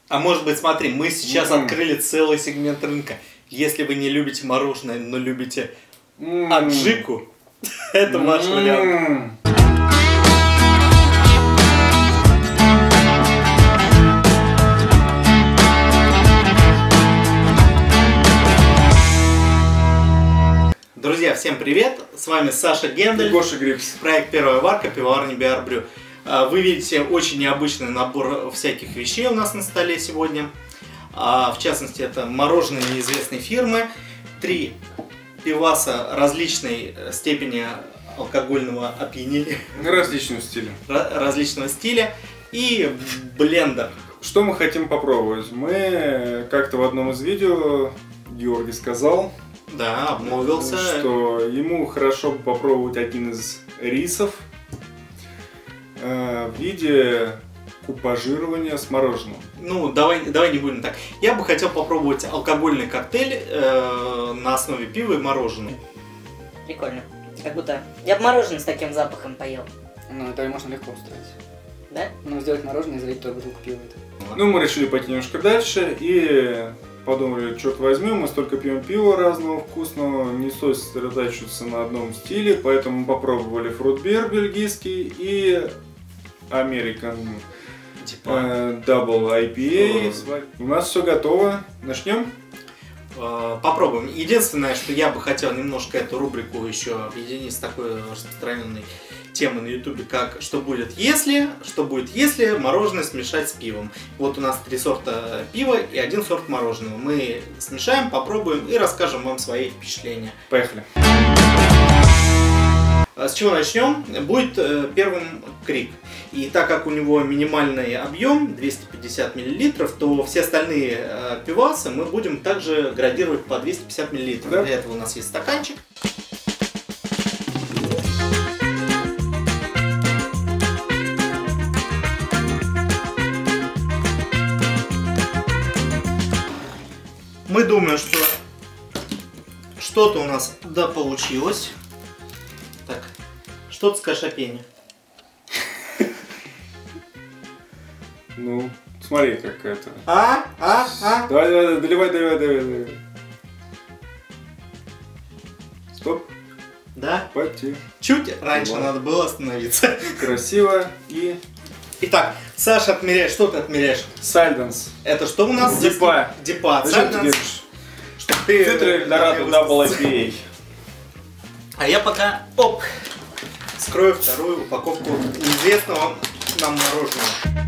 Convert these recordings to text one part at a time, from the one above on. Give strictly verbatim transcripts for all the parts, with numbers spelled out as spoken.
А может быть, смотри, мы сейчас mm. открыли целый сегмент рынка. Если вы не любите мороженое, но любите mm. аджику, это mm. ваш вариант. Друзья, всем привет! С вами Саша Гендель, Гоша Грипс, проект «Первая варка», пивоварня би ар Brew. Вы видите очень необычный набор всяких вещей у нас на столе сегодня. В частности, это мороженое неизвестной фирмы, три пиваса различной степени алкогольного опьянения. Различного стиля. Различного стиля и блендер. Что мы хотим попробовать? Мы как-то в одном из видео Георгий сказал, да, обмолвился, что ему хорошо бы попробовать один из рисов э, в виде купажирования с мороженым. Ну, давай, давай не будем так. Я бы хотел попробовать алкогольный коктейль э, на основе пива и мороженого. Прикольно. Как будто я бы мороженое с таким запахом поел. Ну, это можно легко устроить. Да? Ну, сделать мороженое и залить туда бутылку пива. Ну, мы решили пойти немножко дальше и подумали, черт возьми, мы столько пьем пива разного вкусного, не стоит сосредотачиваться на одном стиле, поэтому попробовали фрутбер бельгийский и American э, Double ай пи эй. У нас все готово. Начнем? Попробуем. Единственное, что я бы хотел немножко эту рубрику еще объединить с такой распространенной темой на ютубе, как «Что будет если?», «Что будет если мороженое смешать с пивом?». Вот у нас три сорта пива и один сорт мороженого. Мы смешаем, попробуем и расскажем вам свои впечатления. Поехали. С чего начнем? Будет э, первым крик. И так как у него минимальный объем двести пятьдесят миллилитров, то все остальные э, пивасы мы будем также градировать по двести пятьдесят миллилитров. Да? Для этого у нас есть стаканчик. Мы думаем, что что-то у нас да получилось. Так, что ты скажешь о пене? Ну, смотри, как это. А? А? А? Давай, давай, доливай, доливай, доливай, доливай. Стоп. Да? Потихо. Чуть раньше вот. Надо было остановиться. Красиво и... Итак, Саша отмеряет. Что ты отмеряешь? Сальденс. Это что у нас? Дипа. Дипа. Зачем ты держишь? Что ты... Цитра Эльдорадо Double ай пи эй. А я пока, оп, скрою вторую упаковку неизвестного нам мороженого.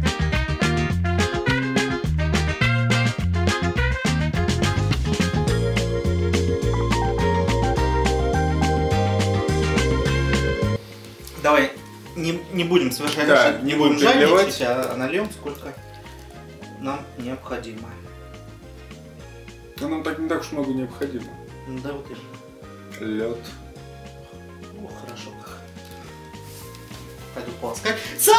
Давай, не, не будем совершать да, ошибки, не будем жадничать, а нальем сколько нам необходимо. Но нам так не так уж много необходимо. Ну да, вот и лед. О, хорошо. Пойду полоскать. Са!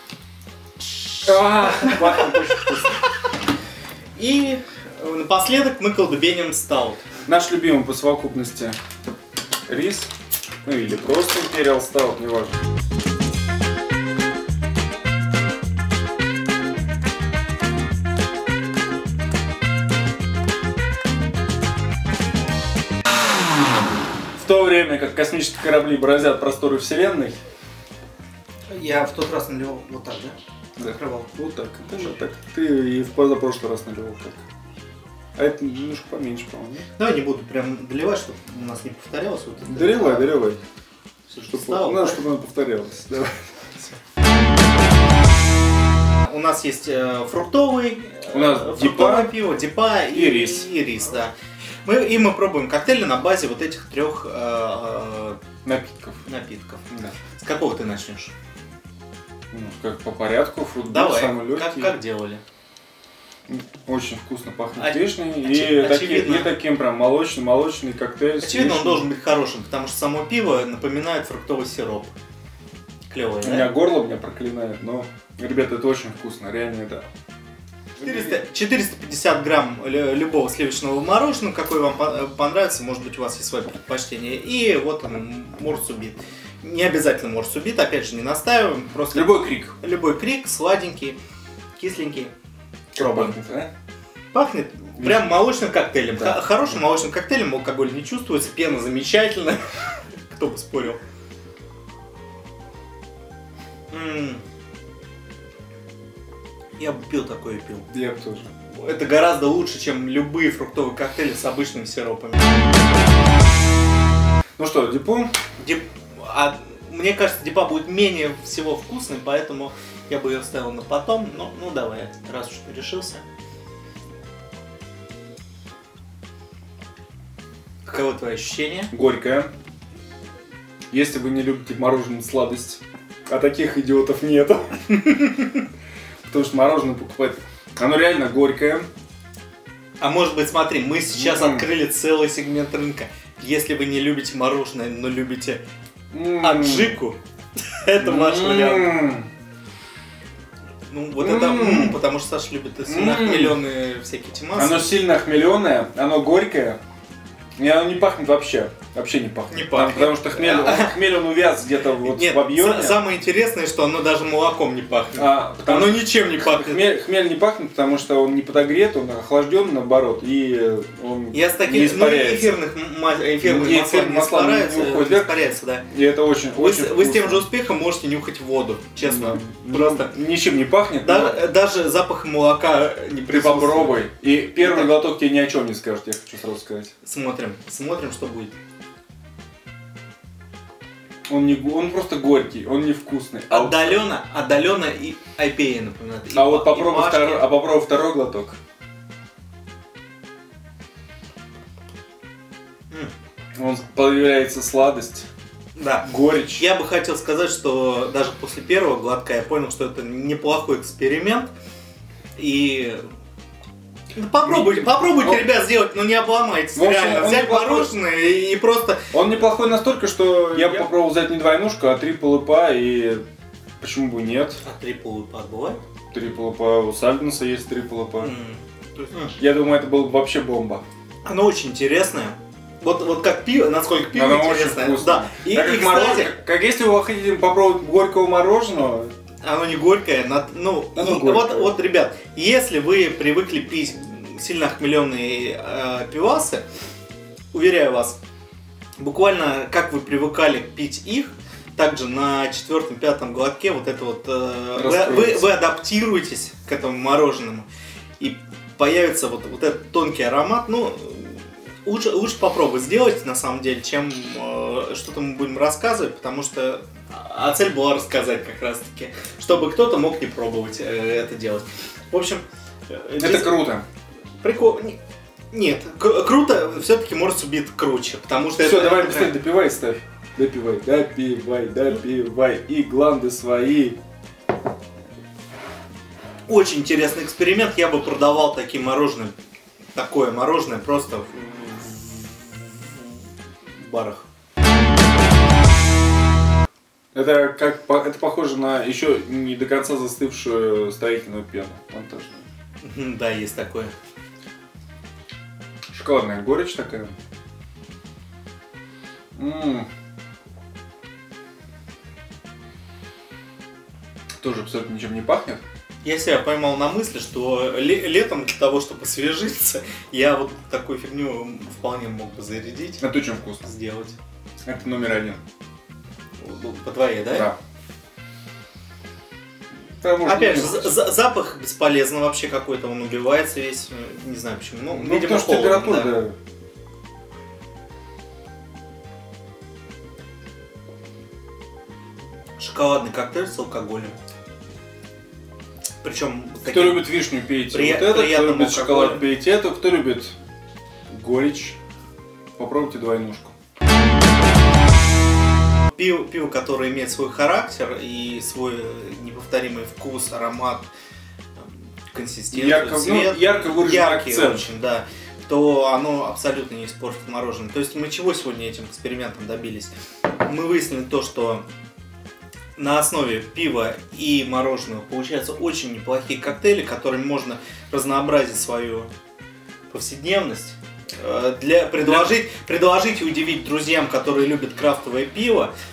И напоследок мы колдубеним стаут. Наш любимый по совокупности рис, ну или просто Imperial Stout, неважно. В то время как космические корабли бороздят просторы вселенной. Я в тот раз наливал вот так, да? Да. Открывал. Вот так. Даже так. Ты и в позапрошлый раз наливал так. А это немножко поменьше, по-моему. Давай не буду прям доливать, чтобы у нас не повторялось. Вот это. Доливай, доливай. Чтобы, надо, чтобы оно повторялось. Давай. У нас есть э, фруктовый, у нас э, дипа, пиво, дипа и, и рис. И рис, да. Мы, и мы пробуем коктейли на базе вот этих трех э, напитков. напитков. Да. С какого ты начнешь? Ну, как по порядку, фрукт Давай, самый легкий. Как, как делали? Очень вкусно пахнет Оч... вишней Оч... и, очевидно... таки, и таким прям молочный, молочный коктейль. Очевидно, он должен быть хорошим, потому что само пиво напоминает фруктовый сироп. Клевый, да? У меня горло меня проклинает, но, ребята, это очень вкусно, реально, да. четыреста пятьдесят грамм любого сливочного мороженого, какой вам понравится, может быть у вас есть свое предпочтение. И вот он, морсубит. Не обязательно морсубит, опять же не настаиваем. Просто любой крик. Любой крик, сладенький, кисленький. Пробуем. Пахнет, а? Пахнет прям молочным коктейлем. Да. Х- Хорошим молочным коктейлем, алкоголь не чувствуется, пена замечательная. Кто бы спорил. М. Я бы пил такое, пил. Я бы тоже. Это гораздо лучше, чем любые фруктовые коктейли с обычными сиропами. Ну что, Дипо? Дип... А мне кажется, Дипа будет менее всего вкусный, поэтому я бы ее оставил на потом. Ну, ну давай, раз уж ты решился. Каково твои ощущения? Горькое. Если вы не любите мороженое сладость, а таких идиотов нет. Потому что мороженое покупать. Оно реально горькое. А может быть, смотри, мы сейчас М. открыли целый сегмент рынка. Если вы не любите мороженое, но любите М. аджику, это ваш вариант. М. Ну, вот это М. м, потому что Саша любит сильно М. охмеленные всякие темасы. Оно сильно охмеленное, оно горькое. И оно не пахнет вообще. Вообще не пахнет. Не Потому- пахнет. Потому что хмель, он, хмель он увяз где-то вот Нет, в объеме. са- самое интересное, что оно даже молоком не пахнет. А, потому Оно что ничем не пахнет. хмель, хмель не пахнет, потому что он не подогрет, он охлажден наоборот. И он Я с не таких ну, испаряется. эфирных, ма- эфирных И масла эфир- не масла не испаряются, уходят не вверх. испаряются, да. И это очень, Вы, очень с- вы с тем вкусно. же успехом можете нюхать воду, честно. Да. Просто. Ничем не пахнет. Да- но даже запах молока не Ты присутствует. попробуй. И первый Итак. глоток тебе ни о чем не скажет, я хочу сразу сказать. Смотрим, смотрим, что будет. Он, не, го- он просто горький, он невкусный. А вот- Отдаленно, отдаленно и ай пи эй напоминает. И А вот па- и попробуй пашки. второй, а попробуй второй глоток. М, Он появляется сладость, Да. горечь. Я бы хотел сказать, что даже после первого глотка я понял, что это неплохой эксперимент. И ну, попробуйте, попробуйте, Ну, ребят, сделать, но не обломайтесь. в общем, Реально, он взять неплохой. мороженое и, и просто. Он неплохой настолько, что я, Я- попробовал взять не двойнушку, а три полупа, и почему бы нет? А три полупа бывает? Три полупа, у Сальденса есть три полупа. М, то есть, м, Я думаю, это было бы вообще бомба. Оно очень интересное. Вот, вот как пиво, насколько пиво Оно очень интересное. вкусное. Да. И, Так и, как, кстати, мороженое- как, как если вы хотите попробовать горького мороженого, оно не горькое, на- ну, Оно и горькое. вот, вот, ребят, если вы привыкли пить сильно охмеленные э, пивасы, уверяю вас, буквально как вы привыкали пить их, также на четвертом-пятом глотке вот это вот э, вы, вы, Раскроется. вы адаптируетесь к этому мороженому и появится вот, вот этот тонкий аромат. Ну, лучше, лучше попробовать сделать на самом деле, чем э, что-то мы будем рассказывать, потому что а цель была рассказать как раз таки, чтобы кто-то мог не пробовать э, это делать. В общем, э, это здесь круто. прикол. не- Нет, кру- круто, все-таки может быть круче, потому что Все, это- давай это быстрее прям- допивай, ставь. Допивай, допивай, допивай. И гланды свои. Очень интересный эксперимент. Я бы продавал такие мороженое, такое мороженое просто в, в барах. Это как по- это похоже на еще не до конца застывшую строительную пену монтажную. Мгм, Да, есть такое. Шоколадная горечь такая. М. Тоже абсолютно ничем не пахнет. Я себя поймал на мысли, что ле- летом для того, чтобы освежиться, я вот такую фигню вполне мог бы зарядить, Это очень вкусно. сделать. Это номер один. По твоей, да? Да. Да, может, Опять же, не за- за- запах бесполезно вообще какой-то, он убивается весь, э, не знаю почему. Ну, Ну, видимо, потому что холодно, температура, да. да. Шоколадный коктейль с алкоголем. Причем Кто любит вишню, пейте При- вот это. Кто приятным любит шоколад, алкоголем. пейте это. Кто любит горечь, попробуйте двойнушку. пиво, пиво, которое имеет свой характер и свой неповторимый вкус, аромат, там, консистенцию, Ярко, цвет, ну, ярко выраженный яркий акцент. очень, да, то оно абсолютно не испортит мороженое. То есть мы чего сегодня этим экспериментом добились? Мы выяснили то, что на основе пива и мороженого получаются очень неплохие коктейли, которыми можно разнообразить свою повседневность. Э, Для, предложить, предложить и удивить друзьям, которые любят крафтовое пиво,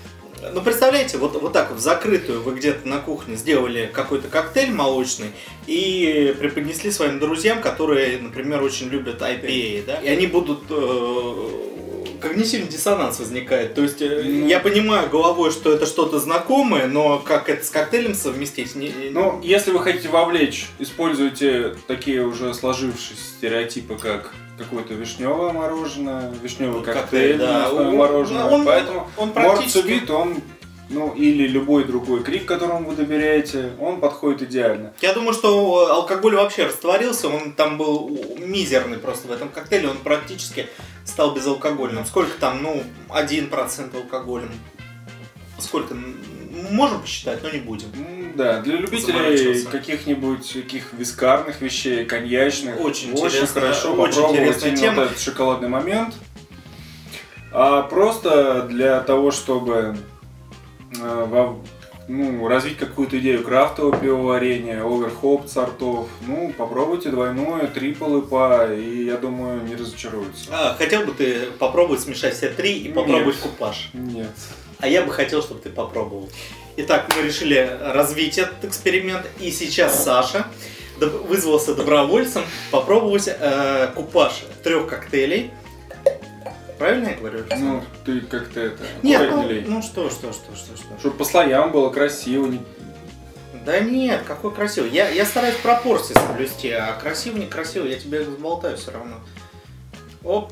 Ну, представляете, вот, вот так вот в закрытую вы где-то на кухне сделали какой-то коктейль молочный и преподнесли своим друзьям, которые, например, очень любят ай пи эй, да? И они будут... Э, когнитивный диссонанс возникает. То есть mm. я понимаю головой, что это что-то знакомое, но как это с коктейлем совместить? Не, не... Ну, если вы хотите вовлечь, используйте такие уже сложившиеся стереотипы, как какое-то вишневое мороженое, вишневый коктейль, коктейль да. он, мороженое. Он, Поэтому он практически... Морд Субит, он, ну, или любой другой крик, которому вы доверяете, он подходит идеально. Я думаю, что алкоголь вообще растворился, он там был мизерный просто в этом коктейле, он практически стал безалкогольным. Сколько там, ну, один процент алкоголем. Сколько? Можем посчитать, но не будем. Да, для любителей каких-нибудь таких вискарных вещей, коньячных, очень, очень хорошо очень попробовать именно вот этот шоколадный момент. А просто для того, чтобы э, во, ну, развить какую-то идею крафтового пивоварения, оверхоп сортов, ну, попробуйте двойное, трипл ай пи эй, и я думаю, не разочаруются. А, хотел бы ты попробовать смешать все три и попробовать купаж? Нет. А я бы хотел, чтобы ты попробовал. Итак, мы решили развить этот эксперимент, и сейчас Саша вызвался добровольцем попробовать э, купаж трех коктейлей. Правильно я говорю? Ну, ты как-то это... Нет, ну, ну что, что, что, что, что. Чтобы по слоям было красиво. Не... Да нет, какой красивый. Я, я стараюсь пропорции соблюсти, а красиво, не красиво, я тебе разболтаю все равно. Оп.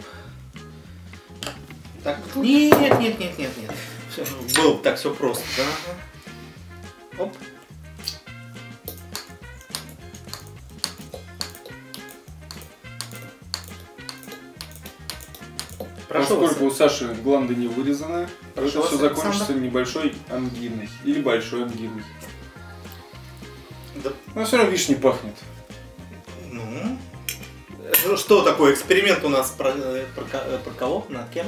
Так, нет, нет, нет, нет, нет. Все, было бы так все просто, да? Оп. Поскольку у Саши гланды не вырезаны, это все закончится небольшой ангиной. Или большой ангиной. Да. Но все равно вишней пахнет. Ну. Что такое эксперимент у нас про, про, про кого? Над кем?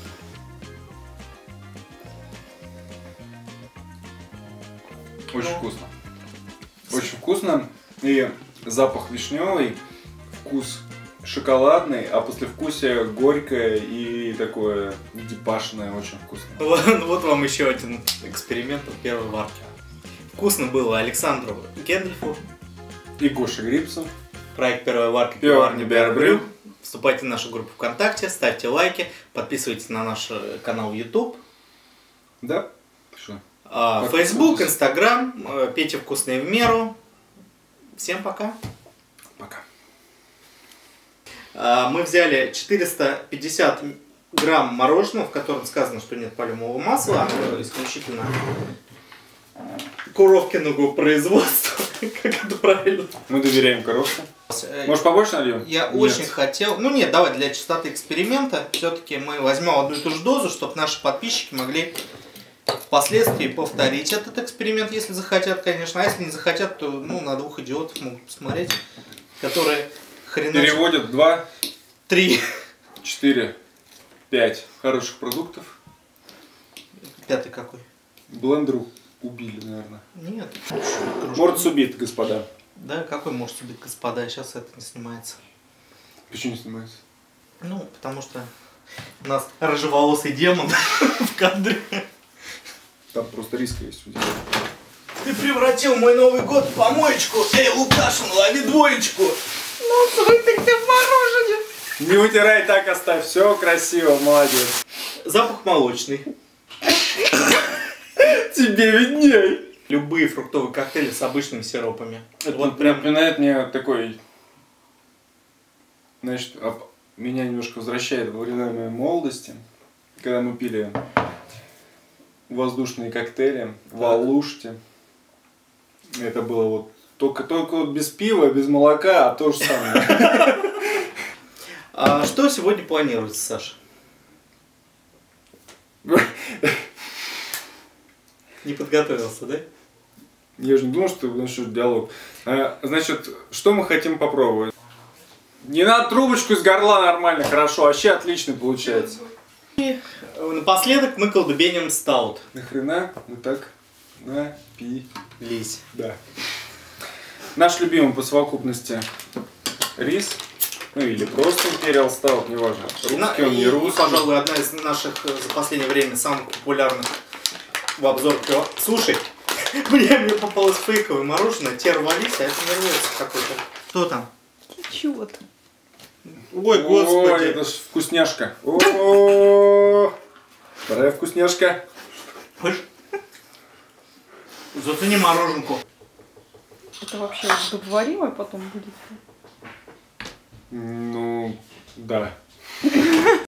Очень ну. вкусно. Очень вкусно. И запах вишневый, вкус шоколадный, а послевкусие горькое и такое дипашное, очень вкусно. Вот, вот вам еще один эксперимент от первой варки. Вкусно было Александру Гендельфу и Гоше Грипсу. Проект первой варки Пивоварня Биарбрю. Вступайте в нашу группу ВКонтакте, ставьте лайки, подписывайтесь на наш канал YouTube. Да? Что? Facebook, Instagram, Петя вкусный в меру. Всем пока. Пока. Мы взяли четыреста пятьдесят грамм мороженого, в котором сказано, что нет пальмового масла, оно исключительно Коровкиного производства. Как это правильно? Мы доверяем коровке. Может, побольше нальем? Я нет. очень хотел. Ну нет, давай для чистоты эксперимента все-таки мы возьмем одну и ту же дозу, чтобы наши подписчики могли впоследствии повторить этот эксперимент, если захотят, конечно. А если не захотят, то ну, на двух идиотов могут посмотреть, которые хреначат. Переводят два, три, четыре, пять хороших продуктов. Пятый какой? Блендеру убили, наверное. Нет. Морд Субит, господа. Да, какой Морд Субит, господа? Сейчас это не снимается. Почему не снимается? Ну, потому что у нас рыжеволосый демон в кадре. Там просто риск есть у тебя. Ты превратил мой Новый год в помоечку. Эй, Лукашин, лови двоечку. Ну, выпей ты в мороженое. Не вытирай, так оставь. Все красиво, молодец. Запах молочный. Тебе видней. Любые фруктовые коктейли с обычными сиропами. Это вот прям напоминает мне такой... Значит, меня немножко возвращает во времена моей молодости, когда мы пили воздушные коктейли в Алуште. Это было вот только, только вот без пива, без молока, а то же самое. А что сегодня планируется, Саша? Не подготовился, да? Я же не думал, что начнешь диалог. А, значит, что мы хотим попробовать? Не надо трубочку из горла нормально, хорошо, вообще отлично получается. И напоследок мы колдубеним стаут. Нахрена мы так напились? Да. Наш любимый по совокупности рис, ну или просто Imperial Stout, неважно. Русский он, не русский. И, пожалуй, одна из наших за последнее время самых популярных в обзор пива. Слушай, мне, мне попалось фейковое мороженое, те рвались, а это не рвется какой-то. Что там? Чего-то. Ой, господи. Ой, это ж вкусняшка. О, вторая вкусняшка. Слышь? Зацени мороженку. Это вообще удобоваримое потом будет? Ну, да.